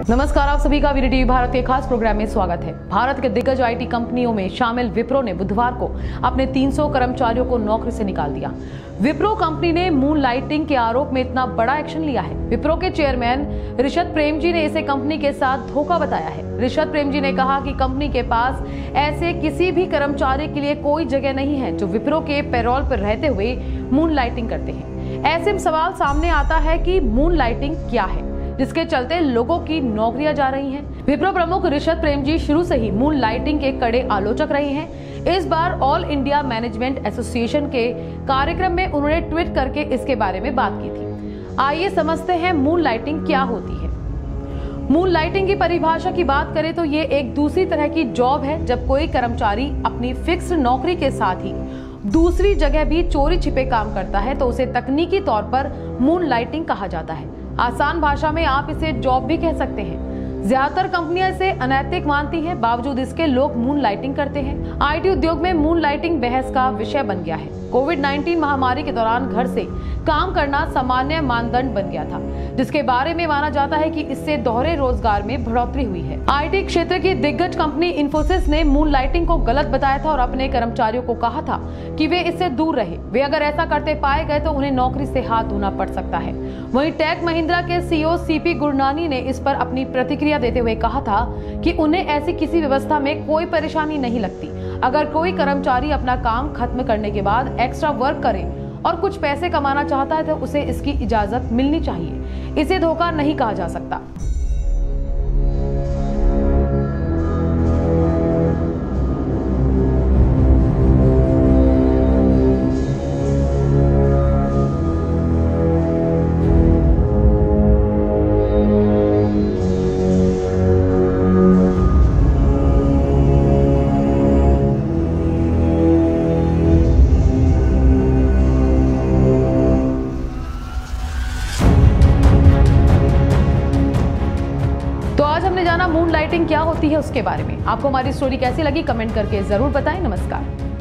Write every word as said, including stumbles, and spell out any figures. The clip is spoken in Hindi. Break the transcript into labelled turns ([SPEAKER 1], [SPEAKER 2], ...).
[SPEAKER 1] नमस्कार, आप सभी का वीर टीवी भारत के खास प्रोग्राम में स्वागत है। भारत के दिग्गज आईटी कंपनियों में शामिल विप्रो ने बुधवार को अपने तीन सौ कर्मचारियों को नौकरी से निकाल दिया। विप्रो कंपनी ने मून लाइटिंग के आरोप में इतना बड़ा एक्शन लिया है। विप्रो के चेयरमैन ऋषद प्रेमजी ने इसे कंपनी के साथ धोखा बताया है। ऋषद प्रेमजी ने कहा कि कंपनी के पास ऐसे किसी भी कर्मचारी के लिए कोई जगह नहीं है जो विप्रो के पेरोल पर रहते हुए मून लाइटिंग करते हैं। ऐसे में सवाल सामने आता है कि मून लाइटिंग क्या है, जिसके चलते लोगों की नौकरियां जा रही हैं। विप्रो प्रमुख ऋषद प्रेमजी शुरू से ही मून लाइटिंग के कड़े आलोचक रहे हैं। इस बार ऑल इंडिया मैनेजमेंट एसोसिएशन के कार्यक्रम में उन्होंने ट्वीट करके इसके बारे में बात की थी। आइए समझते हैं मून लाइटिंग क्या होती है। मून लाइटिंग की परिभाषा की बात करें तो ये एक दूसरी तरह की जॉब है, जब कोई कर्मचारी अपनी फिक्स्ड नौकरी के साथ ही दूसरी जगह भी चोरी छिपे काम करता है तो उसे तकनीकी तौर पर मून लाइटिंग कहा जाता है। आसान भाषा में आप इसे जॉब भी कह सकते हैं। ज्यादातर कंपनियां इसे अनैतिक मानती हैं, बावजूद इसके लोग मून लाइटिंग करते हैं। आईटी उद्योग में मून लाइटिंग बहस का विषय बन गया है। कोविड नाइनटीन महामारी के दौरान घर से काम करना सामान्य मानदंड बन गया था, जिसके बारे में माना जाता है कि इससे दोहरे रोजगार में बढ़ोतरी हुई है। आईटी क्षेत्र की दिग्गज कंपनी इंफोसिस ने मून लाइटिंग को गलत बताया था और अपने कर्मचारियों को कहा था कि वे इससे दूर रहे। वे अगर ऐसा करते पाए गए तो उन्हें नौकरी से हाथ धोना पड़ सकता है। वहीं टेक महिंद्रा के सीईओ सीपी गुरनानी ने इस पर अपनी प्रतिक्रिया देते हुए कहा था कि उन्हें ऐसी किसी व्यवस्था में कोई परेशानी नहीं लगती। अगर कोई कर्मचारी अपना काम खत्म करने के बाद एक्स्ट्रा वर्क करे और कुछ पैसे कमाना चाहता है तो उसे इसकी इजाजत मिलनी चाहिए। इसे धोखा नहीं कहा जा सकता। तो आज हमने जाना मून लाइटिंग क्या होती है उसके बारे में। आपको हमारी स्टोरी कैसी लगी कमेंट करके जरूर बताएं। नमस्कार।